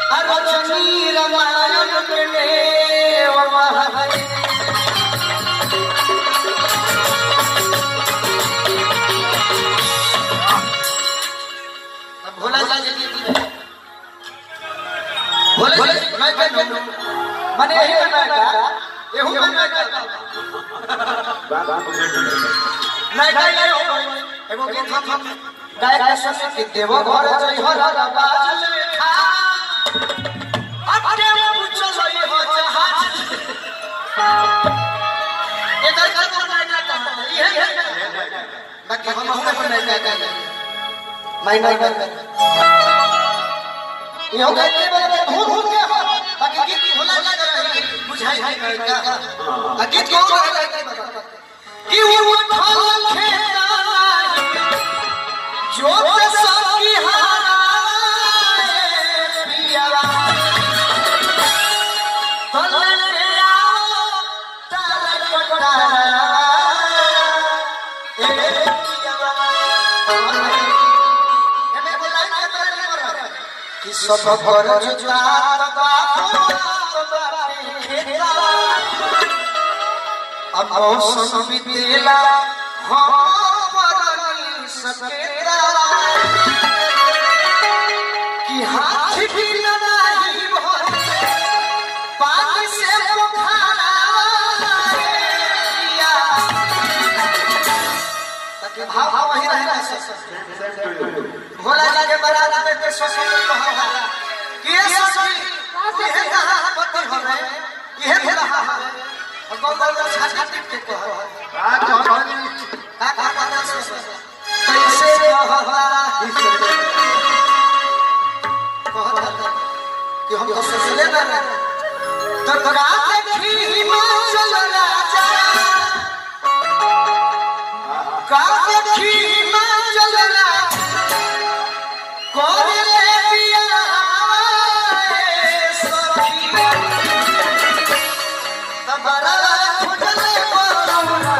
अरचनी रामायण में वमहरे भोला जी मैं कहूं माने यही बनना एहू बनना नहीं नहीं एगो गीत हम गाय के सुन के देवो घर जई हो बाज लेखा अब के पूछ लई हो जहाज एकर का बनना ये बाकी हम बनना का नहीं यो कहते बड़े भूल के बाकी गीत भुला जा रही बुझाई नहीं का गीत को कि वो उठल खेता जो सकी हारा पिया तले ले आओ ताल कोटा ए पिया एमे बोलाई के तरह कि सब घर जुआर बापू खेला अब मौसम बीतेला हमरनी सकेला कि हाथ भी नहीं भरे पानी से पोखरा पिया ताकि भाव वही रहे भोला जी के बरात में के ससुर कहा कि ये ससुर ये कहां पति हो गए ये भी रहा है गौगल का छाती के कहा का कैसे रहला कहता कि हम तो सोचले ना तो रात की हिमाचल राजा का की हिमाचल राजा कोले पिया सखी तबरा खुदले बोलना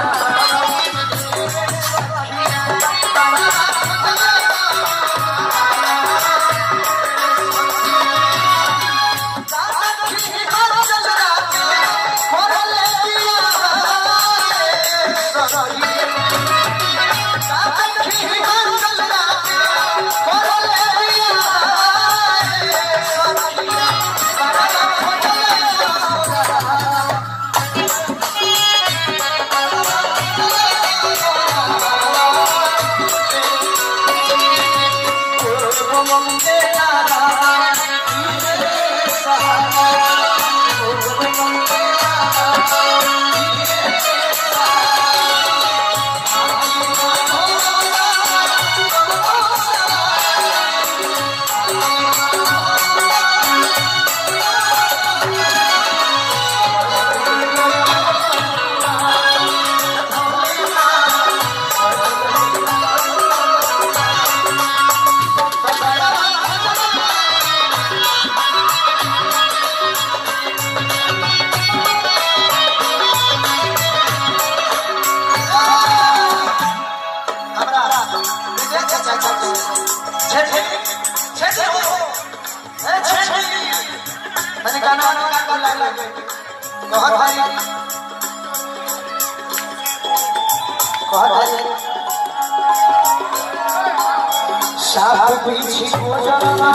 साथ पीछे गुजरना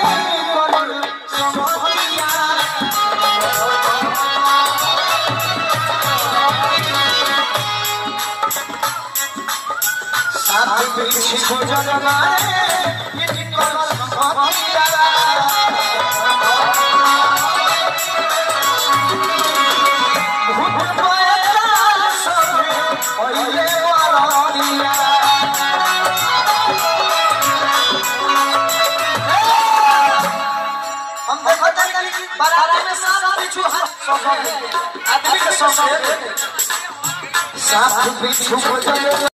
साथ पीछे गुजरना साथ पीछे